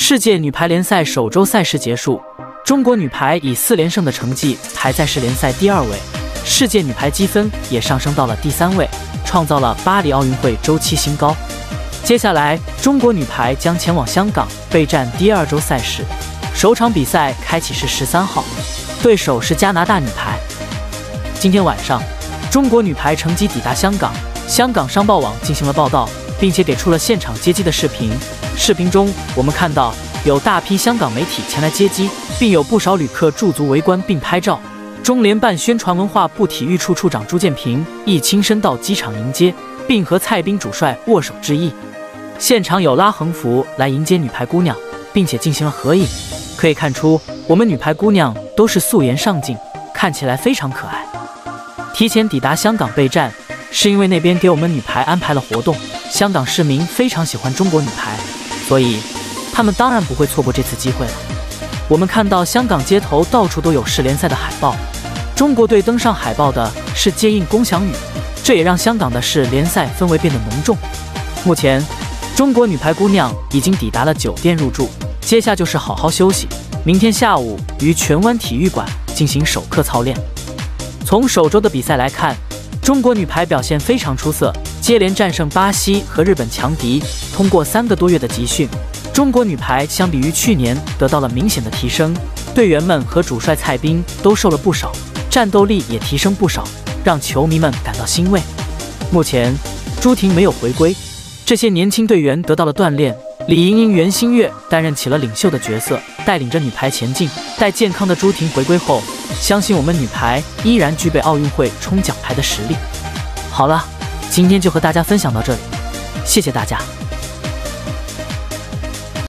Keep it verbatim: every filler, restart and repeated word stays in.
世界女排联赛首周赛事结束，中国女排以四连胜的成绩排在世联赛第二位，世界女排积分也上升到了第三位，创造了巴黎奥运会周期新高。接下来，中国女排将前往香港备战第二周赛事，首场比赛开启是十三号，对手是加拿大女排。今天晚上，中国女排乘机抵达香港，香港商报网进行了报道，并且给出了现场接机的视频。视频中，我们看到有大批香港媒体前来接机，并有不少旅客驻足围观并拍照。中联办宣传文化部体育处处长朱建平亦亲身到机场迎接，并和蔡斌主帅握手致意。现场有拉横幅来迎接女排姑娘，并且进行了合影。可以看出，我们女排姑娘都是素颜上镜，看起来非常可爱。提前抵达香港备战，是因为那边给我们女排安排了活动。香港市民非常喜欢中国女排，所以他们当然不会错过这次机会了。我们看到香港街头到处都有世联赛的海报，中国队登上海报的是接应龚翔宇，这也让香港的世联赛氛围变得浓重。目前，中国女排姑娘已经抵达了酒店入住，接下就是好好休息，明天下午于荃湾体育馆进行首课操练。从首周的比赛来看，中国女排表现非常出色，接连战胜巴西和日本强敌。通过三个多月的集训，中国女排相比于去年得到了明显的提升，队员们和主帅蔡斌都瘦了不少，战斗力也提升不少，让球迷们感到欣慰。目前朱婷没有回归，这些年轻队员得到了锻炼，李盈莹、袁心玥担任起了领袖的角色，带领着女排前进。待健康的朱婷回归后，相信我们女排依然具备奥运会冲奖牌的实力。好了，今天就和大家分享到这里，谢谢大家。